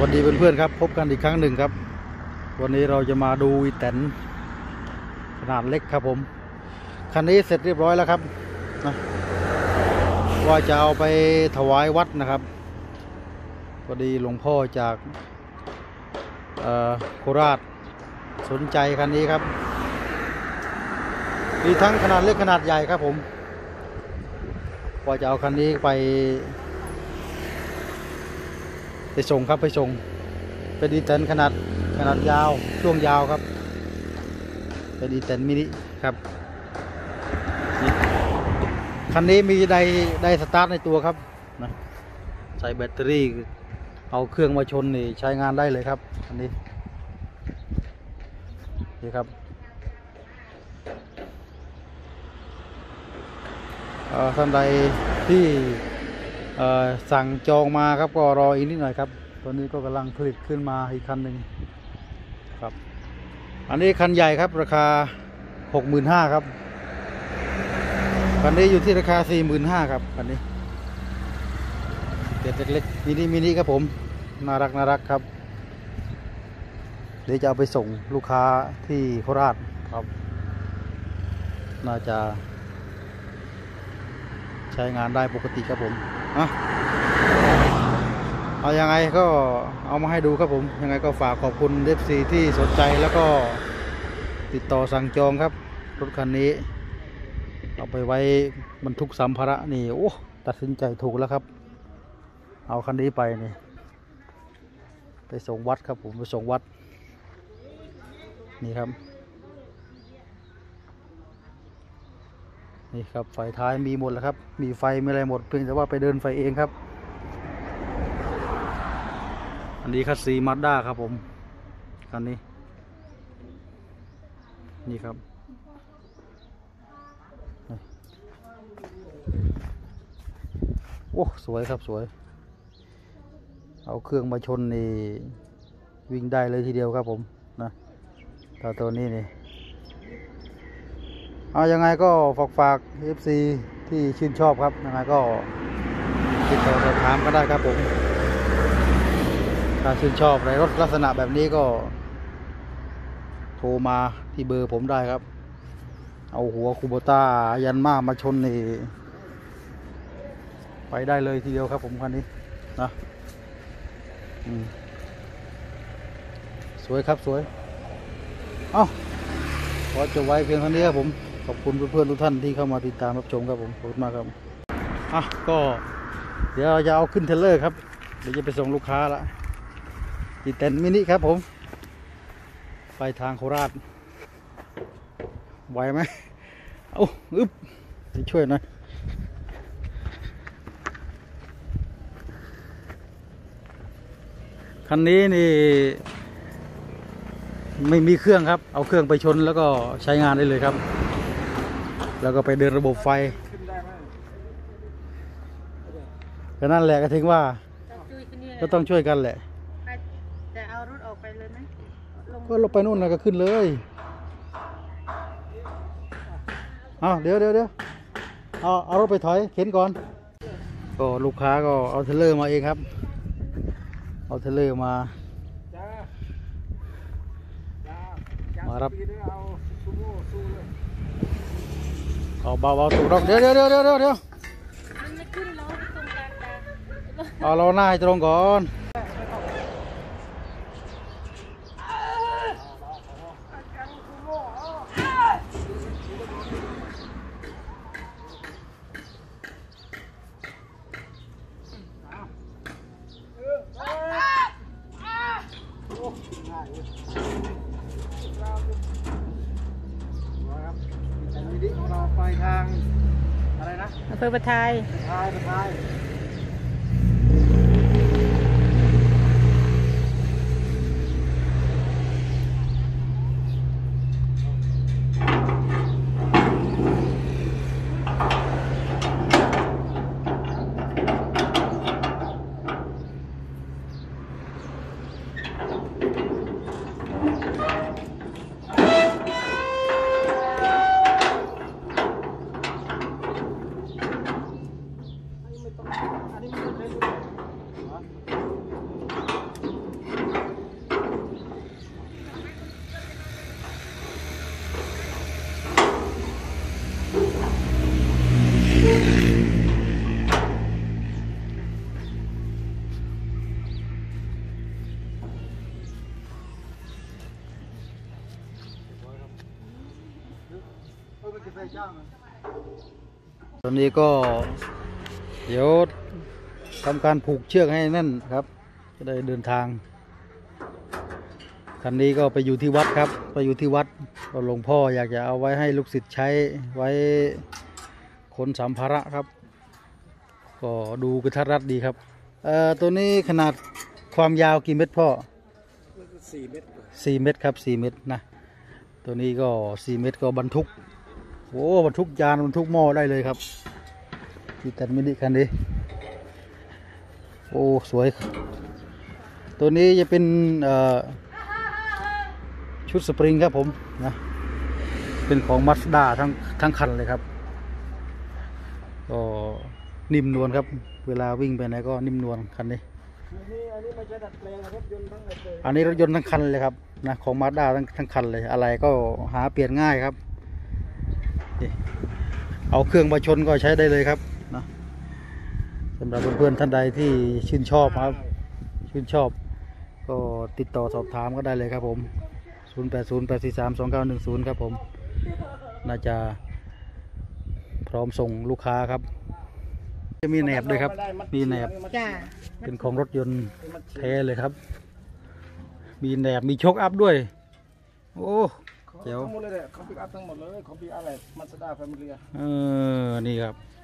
วัสดีเพื่อนๆครับพบกันอีกครั้งหนึ่งครับวันนี้เราจะมาดูอีแตนขนาดเล็กครับผมคันนี้เสร็จเรียบร้อยแล้วครับนะว่าจะเอาไปถวายวัดนะครับพอดีหลวงพ่อจากโคราชสนใจคันนี้ครับมีทั้งขนาดเล็กขนาดใหญ่ครับผมว่าจะเอาคันนี้ไปส่งครับไปส่งเป็นอีแตนขนาดยาวช่วงยาวครับเป็นอีแตนมินิครับคันนี้มีไดสตาร์ทในตัวครับนะใส่แบตเตอรี่เอาเครื่องมาชนนี่ใช้งานได้เลยครับอันนี้นี่ครับท่านใดที่สั่งจองมาครับก็รออีกนิดหน่อยครับตอนนี้ก็กำลังผลิตขึ้นมาอีกคันหนึ่งครับอันนี้คันใหญ่ครับราคา 65,000 ครับคันนี้อยู่ที่ราคา 45,000 ครับคันนี้เด็กๆมินิครับผมน่ารักครับเดี๋ยวจะเอาไปส่งลูกค้าที่โคราชครับน่าจะใช้งานได้ปกติครับผมเอายังไงก็เอามาให้ดูครับผมยังไงก็ฝากขอบคุณ FC ที่สนใจแล้วก็ติดต่อสั่งจองครับรถคันนี้เอาไปไว้บรรทุกสัมภาระนี่โอ้ตัดสินใจถูกแล้วครับเอาคันนี้ไปนี่ไปส่งวัดครับผมไปส่งวัดนี่ครับนี่ครับไฟท้ายมีหมดแล้วครับมีไฟมีอะไรหมดเพียงแต่ว่าไปเดินไฟเองครับอันนี้คัสซีมาด้าครับผมคันนี้นี่ครับโอ้สวยครับสวยเอาเครื่องมาชนนี่วิ่งได้เลยทีเดียวครับผมนะตัวนี้นี่เอายังไงก็ฝาก FC ที่ชื่นชอบครับยังไงก็ติดต่อสอบถามก็ได้ครับผมถ้าชื่นชอบในรถลักษณะแบบนี้ก็โทรมาที่เบอร์ผมได้ครับเอาหัวคูโบต้ายันมาชนนี่ไปได้เลยทีเดียวครับผมคันนี้นะสวยครับสวยขอจบไว้เพียงเท่านี้ครับผมขอบคุณเพื่อนๆทุกท่านที่เข้ามาติดตามรับชมครับผมขอบคุณมากครับก็เดี๋ยวเราจะเอาขึ้นเทรลเลอร์ครับเดี๋ยวจะไปส่งลูกค้าละอีแตนมินิครับผมไปทางโคราชไหวไหมจะช่วยหน่อยคันนี้นี่ไม่มีเครื่องครับเอาเครื่องไปชนแล้วก็ใช้งานได้เลยครับแล้วก็ไปเดินระบบไฟก็นั่นแหละก็ถึงว่าก็ต้องช่วยกันแหละจะเอารถออกไปเลยไหมก็ลงไปนู่นนะก็ขึ้นเลยเดี๋ยวเอารถไปถอยเข็นก่อนก็ลูกค้าก็เอาเทรลเลอร์มาเองครับเอาเทรลเลอร์มารับเอาเบาถูกต้องเดี๋ยวมันไม่ขึ้นล้อตรงกลางเอาล้อหน้าให้ตรงก่อนของเราไปทางอะไรนะอำเภอประทายตอนนี้ก็เดี๋ยวทำการผูกเชือกให้แน่นครับจะได้เดินทางคันนี้ก็ไปอยู่ที่วัดครับไปอยู่ที่วัดก็หลวงพ่ออยากจะเอาไว้ให้ลูกศิษย์ใช้ไว้ขนสัมภาระครับก็ดูกระทัดรัดดีครับตัวนี้ขนาดความยาวกี่เมตรพ่อ4 เมตรครับ4 เมตรนะตัวนี้ก็4 เมตรก็บรรทุกโอ้บรรทุกยานบรรทุกหม้อได้เลยครับที่ตัดมินิคันนี้โอ้สวยตัวนี้จะเป็นชุดสปริงครับผมนะเป็นของมาสด้าทั้งคันเลยครับก็นิ่มนวลครับเวลาวิ่งไปไหนก็นิ่มนวลคันนี้อันนี้ไม่ใช่ดัดแปลงรถยนต์ทั้งอันนี้รถยนต์ทั้งคันเลยครับนะของมาสด้าทั้งคันเลยอะไรก็หาเปลี่ยนง่ายครับเอาเครื่องมาชนก็ใช้ได้เลยครับนะสำหรับเพื่อนๆท่านใดที่ชื่นชอบครับชื่นชอบก็ติดต่อสอบถามก็ได้เลยครับผม0808432910ครับผมน่าจะพร้อมส่งลูกค้าครับจะมีแหนบด้วยครับมีแหนบจ้าเป็นของรถยนต์แท้เลยครับมีแหนบมีโชคอัพด้วยโอ้เจ๋วทั้งหมดเลยเนี่ยของปิกอัพทั้งหมดเลยของปิกอัพอะไรมาสด้าแฟมิเลียนี่ครับ